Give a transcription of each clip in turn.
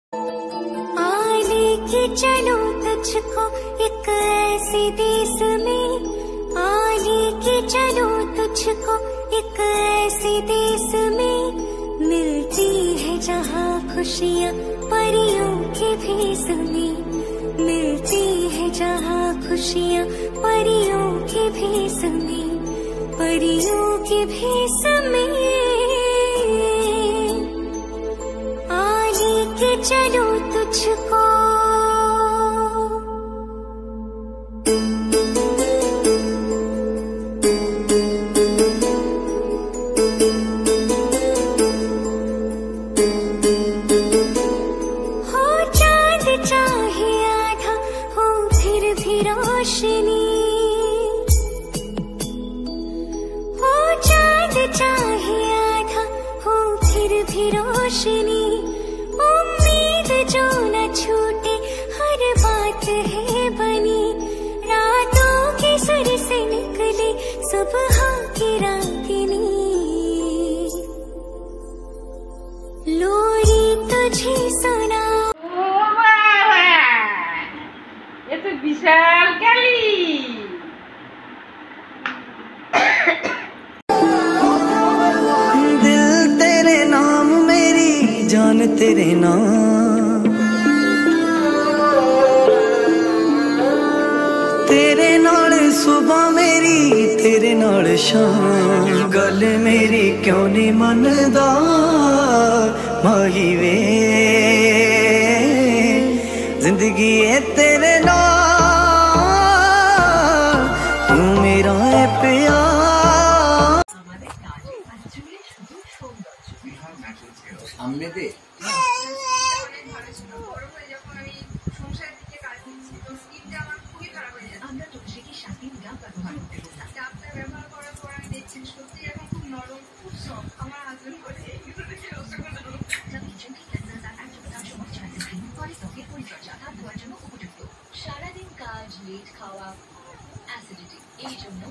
लेके चलो तुझको एक ऐसे देश में, लेके चलो तुझको एक ऐसे देश में, मिलती है जहाँ खुशियाँ परियों के भेष में, मिलती है जहाँ खुशियाँ परियों के भेष में, परियों के भेष में। लेके चलो तुझको। हो चांद चाहे आधा हो फिर भी रोशनी, हो चांद चाहे आधा हो फिर भी रोशनी, उम्मीद जो न छूटे हर बात है बनी, रातों के सुर से निकले सुबह की रागिनी, लोरी तुझे सुना। ये तो विशाल काली। दिल तेरे नाम मेरी जान तेरे नाम, तेरे नाल सुबह मेरी तेरे नाल शाम, गल मेरी क्यों नहीं मनदा माही वे, जिंदगी है तेरे नाल, तू मेरा है प्यार। সামনে দে সারাদিন কাজ, লেট খাওয়া, অ্যাসিডিটি, এই জন্য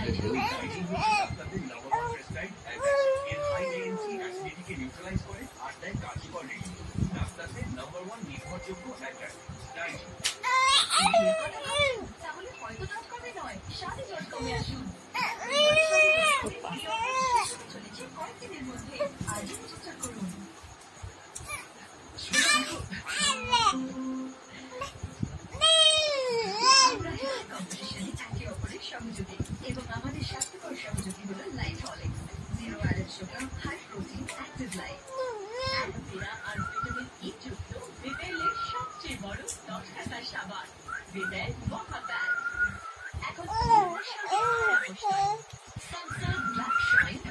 তাহলে হয়তো দাঁত কমে নয়, সাথে জট কমে আসুন। চলেছে কয়েকদিনের মধ্যে, আজই রেজিস্টার করুন। কম্পিটিশনে একে অপরের সহযোগী এবং আমাদের স্বাস্থ্যকর সহযোগী হল light Horlicks, zero added sugar, high protein, active light, aloe vera আর ভিটামিন ই যুক্ত ভিভেলের সবচেয়ে বড় 10 টাকা সাবান ভিভেল মহাপ্যাক। এখন স্যামসাং ব্ল্যাক শাইন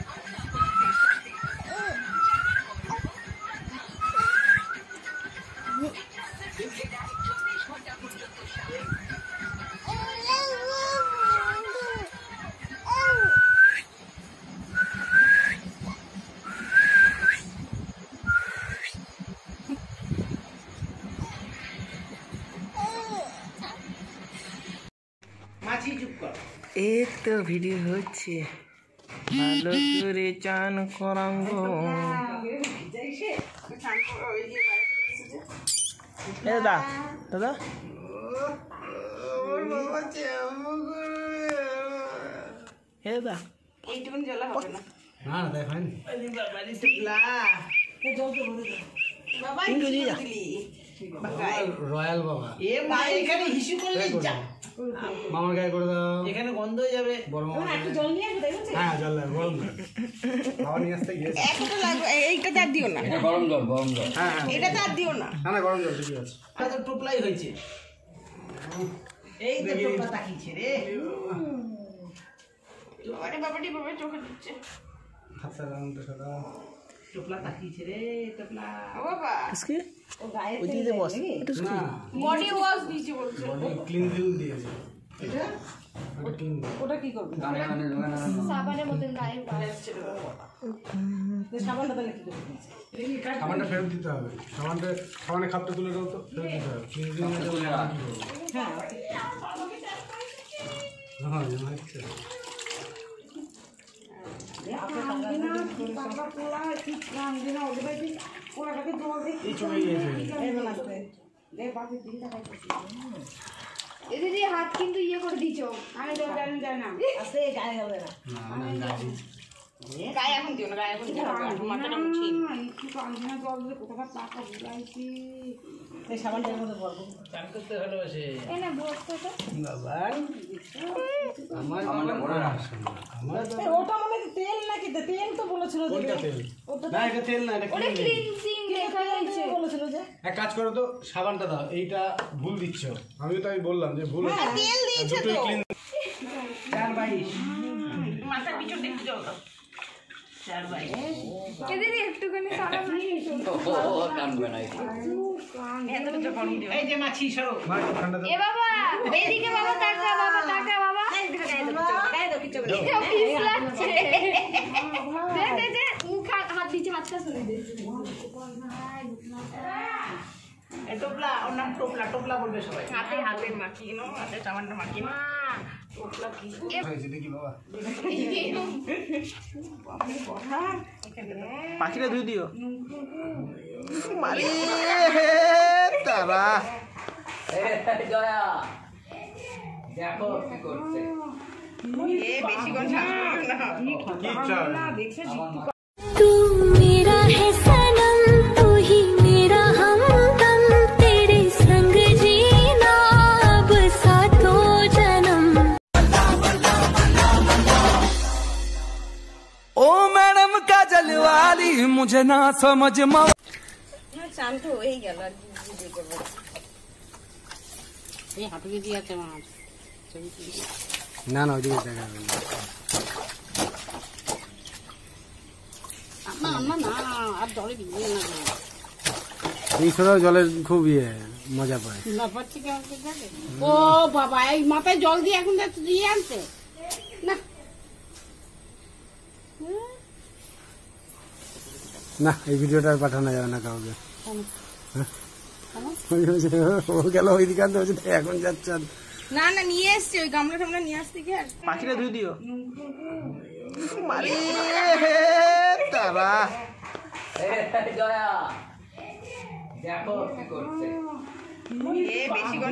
এই তো ভিডিও হচ্ছে, ভালো করে চান করাঙ্গো। দাদা দাদা দাদা এইটুকুন জ্বালা হবে না। না দেখেন বাবা রয়্যাল বাবা এ মা এখানে হিসু করলে যা, মামার গায়ে করে দাও, এখানে গন্ধ হয়ে যাবে। বড় মামা একটু জল নিয়ে আসবে, দেখেছো? হ্যাঁ জল লাগে, গরম জল খাওয়া নিয়ে আসতে গিয়েছে। একটা লাগবে, এইটা তার দিও না, গরম জল, গরম জল। হ্যাঁ হ্যাঁ এটা তার দিও না, না না গরম জল ঠিক আছে। তো টোপলাই হয়েছে, এই তো টোপলা তাকিয়েছে রে। আরে বাবাটি বাবা চোখে দিচ্ছে, হাতটা রাউন্ডে সদা টোপলা তাকিয়েছে রে, টোপলা ও বাবা কিসকে ও গায়ে ওই দিদি বস না বডি ওয়াশ দিয়েছে বলছে। বডি ক্লিনজিং দিয়েছে। এটা ওটা ক্লিন ওটা কি করবে? সাবানের মধ্যে গায়ে সাবানটা তাহলে কি করবে? সাবানটা ফেরত দিতে হবে, সাবানের খাপটা তুলে দাও তো, ফেরত দিতে হবে। ক্লিনজিং এর জন্য হ্যাঁ হ্যাঁ জানা ইচ্ছে দিদি হাত কিন্তু ইয়ে করে দিচ্ছ আমি তো যায় না আস্তে গায়ে হবে না গায়ে এখন দিও না গায়ে এখন দিও মাথাটা মুছিয়ে একটু কান্দিনা জল দিয়ে কোথাও টাকা বুঝাইছি এই সাবানটার মধ্যে ভরবো চান করতে ভালোবাসে এনে বসতে তো বাবা আমার বড় ওটা মানে তেল নাকি তেল তো বলেছিল যে তেল না এটা তেল না এটা ওটা ক্লিনজিং লেখা আছে বলেছিল যে এক কাজ করো তো সাবানটা দাও এইটা ভুল দিচ্ছ আমিও তাই বললাম যে ভুল তেল দিয়েছে তো 422 মাথা পিছন দেখতে যাও তো 422 দিদি একটুখানি সারা এই যে মাছি সরো এ বাবা এদিকে বাবা টাকা বাবা গায়ে দাও কিচ্ছু করে পিস লাগছে দে মুখ হাত দিচ্ছে হাতটা সরে দে এই টোপলা ওর নাম টোপলা বলবে সবাই হাতে মাখিয়ে নাও হাতে সাবানটা মাখিয়ে নাও টোপলা কি হয়েছে দেখি বাবা পাখিটা ধুই দিও মারে তারা জয়া দেখো কি করছে এ বেশি কোন না দেখছে तू मेरा है सनम तू ही मेरा हमदम तेरे संग जीना अब सातों जन्म ओ मैडम काजल वाली मुझे ना समझ চান তো হয়ে গেল আর ভিডিও করব এই হাতে দিয়ে আছে মাছ না না ওইদিকে দেখা যাবে না না আর জলে দিয়ে না এই সময় জলের খুব মজা পায় না পাচ্ছি কেমন করে ও বাবা এই মাথায় জল দিয়ে এখন দিয়ে আনতে না না এই ভিডিওটা আর পাঠানো যাবে না কাউকে ও গেল ওইদিকে আনতে হচ্ছে এখন যাচ্ছেন না না নিয়ে এসছি ওই গামলা টামলা নিয়ে আসতে কি আর পাখিটা ধুই দিও মারে তারা জয়া দেখো কি করছে এ বেশি কোন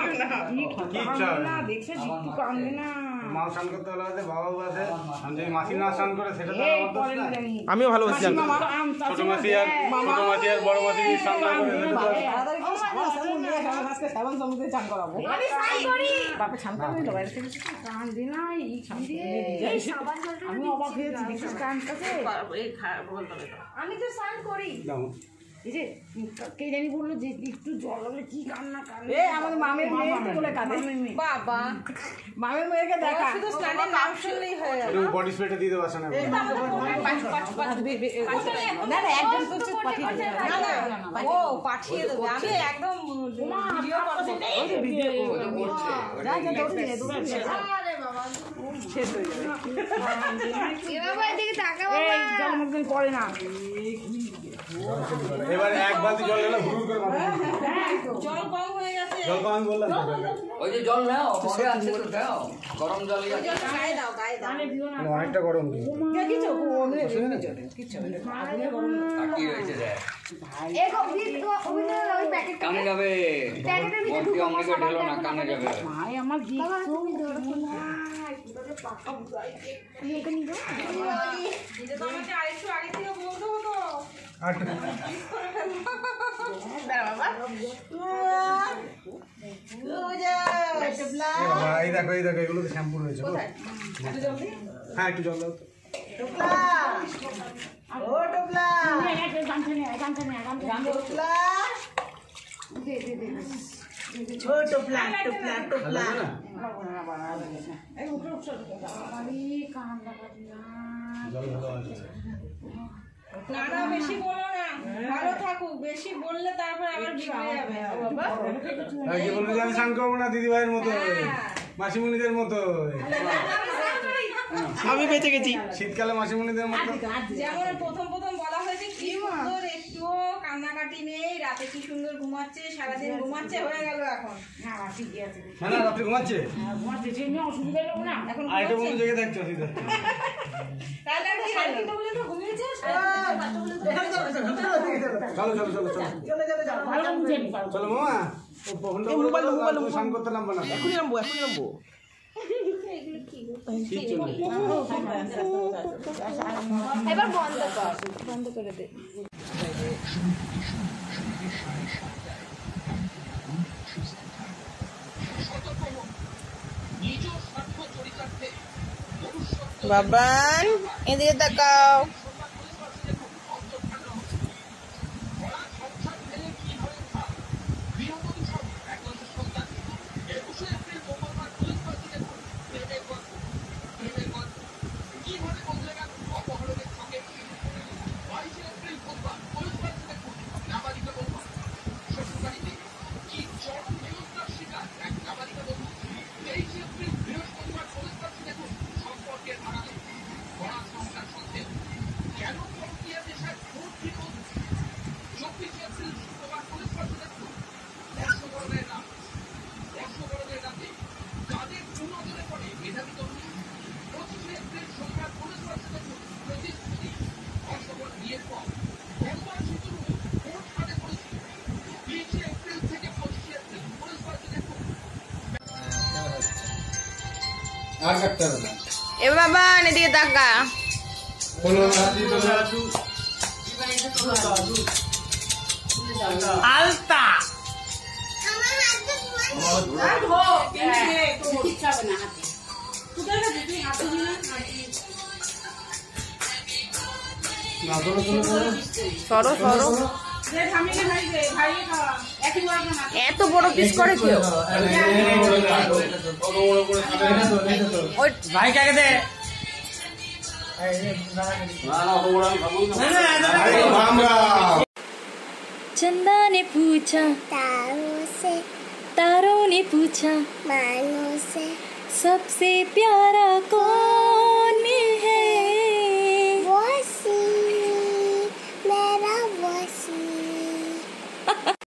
না দেখছে একটু কান্দে না মা স্নান করতে হলে আছে বাবা আছে যদি মাসি না স্নান করে সেটা তো আমার দোষ না। আমিও ভালোবাসি জানতে ছোট মাসি আর বড় মাসি স্নান না করে সেটা তো সাবান সমুদ্রে চান করাবো আমি সাই করি বাপে ছান করে দিল বাইরে থেকে কান্দে না এই সাবান জলটা আমি অবাক হয়েছি দেখছিস কানটাতে এই বলতে হবে আমি তো স্নান করি দাও এই যে কে জানি বললো যে একটু জল হলে কি কান্না কান্না এ আমাদের মামের মেয়ে বলে কাঁদে বাবা মামের মেয়েকে দেখা শুধু স্নানের নাম শুনলেই হয়ে গেল একটু বডি স্প্রেটা দিয়ে দেবো না না না একদম তো চুপ পাঠিয়ে দেবে না ও পাঠিয়ে দেবে আমি একদম ভিডিও করব যা যা দৌড়ে আরে বাবা শেষ হয়ে যাবে এ বাবা এদিকে তাকা বাবা জন্মদিন পড়ে না এবার এক বালতি জল এলো ভুল করে মাথা জল কম হয়ে গেছে জল কম আমি বললাম ওই যে জল নাও মগে আছে তো দাও গরম জল গায়ে দাও অনেকটা গরম কি কিছু কিছু কি রয়েছে দেখ এ কমপ্লিট ওই প্যাকেট কানে যাবে মধ্যে অনেকে ঢেলো না কানে যাবে ভাই আমার দেখছো পাকা বুঝাইছে আমি এটা নিয়ে যাবো এটা তো আমাকে আরেকটু আগে থেকে বলতে হতো আর এই দেখো এগুলো তো শ্যাম্পু রয়েছে হ্যাঁ একটু জল দাও তো জল ভালো আছে না না বেশি বলো না ভালো থাকুক বেশি বললে তারপর আবার বিগড়ে যাবে বাবা কি বলবো যে আমি স্নান করবো না দিদি ভাইয়ের মতো মাসিমণিদের মতো আমি বেঁচে গেছি শীতকালে মাসিমণিদের মতো যেমন প্রথম বলা হয়েছে জানি কি সুন্দর, একটুও কান্নাকাটি নেই, রাতে কি সুন্দর ঘুমাচ্ছে, সারাদিন ঘুমাচ্ছে, হয়ে গেল এখন। না রাত্রে ঘুমাচ্ছে এখন আইটা বন্ধু জেগে দেখছো সিধা তাহলে আর কি হলো? বলে তো ঘুমিয়েছে, চলো মামা ফোনটা মোবাইল সান করতে নামবো না এখনই নামবো এবার বন্ধ করে দে। বাবান এদিকে তাকাও। আর কাটতে হবে না এ বাবান এদিকে তাকা। আলতা সরো সরো, এত বড় পিস করে কেউ? ভাইকে আগে দে चंदा ने पूछा तारों ने पूछा सबसे प्यारा कौन